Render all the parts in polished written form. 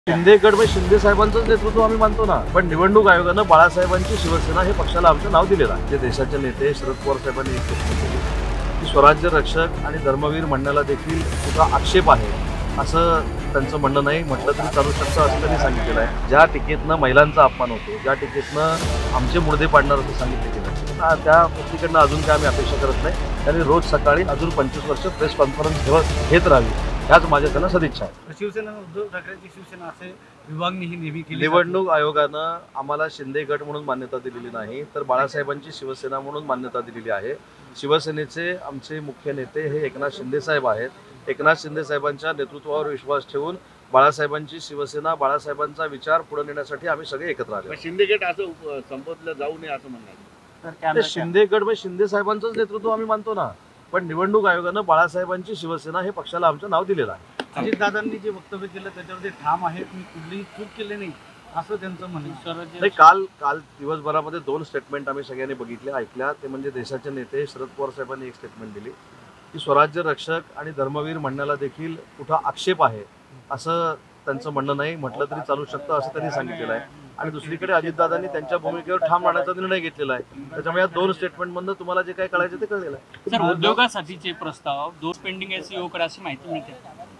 शिंदे गट म्हणजे शिंदे साहेबांचंच नेतृत्व आम्ही मानतो ना, पण निवडणूक आयोगानं बाळासाहेबांची शिवसेना हे पक्षाला आमचं नाव दिलेलं आहे. जे देशाचे नेते शरद पवार साहेबांनी एक घोषणा केली की स्वराज्य रक्षक आणि धर्मवीर म्हणण्याला देखील तुझा आक्षेप आहे असं त्यांचं म्हणणं नाही, म्हटलं तरी चालू शकतं असं त्यांनी सांगितलेलं आहे. ज्या टीकेतनं महिलांचा अपमान होतो, ज्या टीकेतनं आमचे मुर्दे पाडणार असं सांगितलं गेलं, त्या व्यक्तीकडनं अजून काय आम्ही अपेक्षा करत नाही. त्यांनी रोज सकाळी अजून 25 वर्ष प्रेस कॉन्फरन्स घेत राहावी ह्याच माझ्या त्यांना सदिच्छा आहे. शिवसेना उद्धव ठाकरेंची शिवसेना असे विभागणी ही नेहमी केली. निवडणूक आयोगानं आम्हाला शिंदे गट म्हणून मान्यता दिलेली नाही, तर बाळासाहेबांची शिवसेना म्हणून मान्यता दिलेली आहे. शिवसेनेचे आमचे मुख्य नेते हे एकनाथ शिंदे साहेब आहेत. एकनाथ शिंदे साहेबांच्या नेतृत्वावर विश्वास ठेवून बाळासाहेबांची शिवसेना, बाळासाहेबांचा विचार पुढे नेण्यासाठी आम्ही सगळे एकत्र आलो. शिंदे गट असं संपवलं जाऊ नये असं म्हणणार. शिंदे गट म्हणजे शिंदे साहेबांचंच नेतृत्व आम्ही मानतो ना, पण निवडणूक आयोगानं बाळासाहेबांची शिवसेना हे पक्षाला आमचं नाव दिलेलं आहे. अजितदादांनी जे वक्तव्य केलं त्याच्यावर ते ठाम आहेत, मी कुठलीही चूक केली नाही असं त्यांचं म्हणणं. नाही, काल दिवसभरामध्ये 2 स्टेटमेंट आम्ही सगळ्यांनी बघितले, ऐकल्या. ते म्हणजे देशाचे नेते शरद पवार साहेबांनी एक स्टेटमेंट दिली की स्वराज्य रक्षक आणि धर्मवीर म्हणण्याला देखील कुठं आक्षेप आहे असं त्यांचं म्हणणं नाही, म्हटलं तरी चालू शकतं असं त्यांनी सांगितलेलं आहे. आणि दुसरीकडे अजितदादांनी त्यांच्या भूमिकेवर ठाम राहण्याचा निर्णय घेतलेला आहे. त्याच्यामुळे या 2 स्टेटमेंटमधून तुम्हाला जे काय कळायचं ते कळलेलं आहे. सर, उद्योगासाठीचे प्रस्ताव 2 पेंडिंग आहे सीओकडे अशी माहिती मिळते.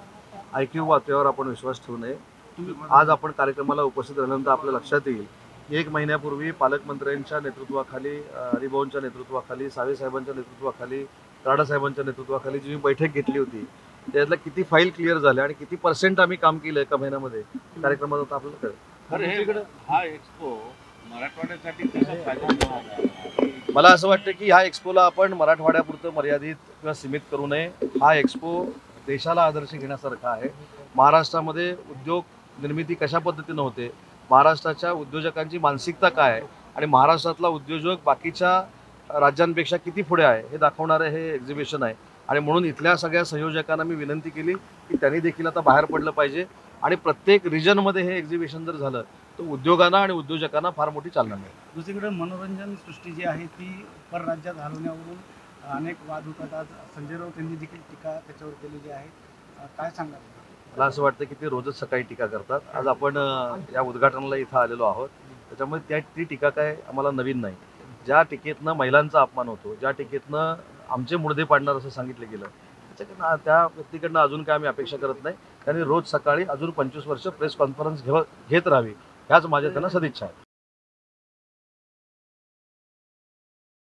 IQ बातम्यावर आपण विश्वास ठेवू नये. आज आपण कार्यक्रमाला उपस्थित राहिल्यानंतर आपल्या लक्षात येईल 1 महिन्यापूर्वी पालकमंत्र्यांच्या नेतृत्वाखाली, हरिभाऊंच्या नेतृत्वाखाली, सावे साहेबांच्या नेतृत्वाखाली, राडा साहेबांच्या नेतृत्वाखाली जी बैठक घेतली होती त्यातल्या किती फाईल क्लिअर झाल्या आणि किती % आम्ही काम केलं एका महिन्यामध्ये कार्यक्रमात आता आपल्याला कळेल. हा एक्सपो मराठवाड्यासाठी कसं फायदा. मला असं वाटतं की ह्या एक्सपोला आपण मराठवाड्यापुरतं मर्यादित किंवा सीमित करू नये. हा एक्सपो देशाला आदर्श घेण्यासारखा आहे. महाराष्ट्रामध्ये उद्योग निर्मिती कशा पद्धतीनं होते, महाराष्ट्राच्या उद्योजकांची मानसिकता काय आहे आणि महाराष्ट्रातला उद्योजक बाकीच्या राज्यांपेक्षा किती पुढे आहे हे दाखवणारं हे एक्झिबिशन आहे. आणि म्हणून इथल्या सगळ्या संयोजकांना मी विनंती केली की त्यांनी देखील आता बाहेर पडलं पाहिजे आणि प्रत्येक रिजनमध्ये हे एक्झिबिशन जर झालं तर उद्योगांना आणि उद्योजकांना फार मोठी चालना मिळेल. दुसरीकडे मनोरंजन सृष्टी जी आहे ती परराज्यात हलवण्यावरून अनेक वाद होतात. आज संजय राऊत यांनी देखील टीका त्याच्यावर केलेली आहे, काय सांगाल? मला असं वाटतं की ते रोजच सकाळी टीका करतात. आज आपण या उद्घाटनाला इथं आलेलो आहोत, त्याच्यामुळे ती टीका काय आम्हाला नवीन नाही. ज्या टीकेतनं महिलांचा अपमान होतो, ज्या टीकेतनं आमचे मुर्दे पाडणार असं सांगितलं गेलं, त्याच्याकडनं त्या व्यक्तीकडनं अजून काय आम्ही अपेक्षा करत नाही. त्यांनी रोज सकाळी अजून 25 वर्ष प्रेस कॉन्फरन्स घेत राहावी ह्याच माझ्या त्यांना सदिच्छा आहे.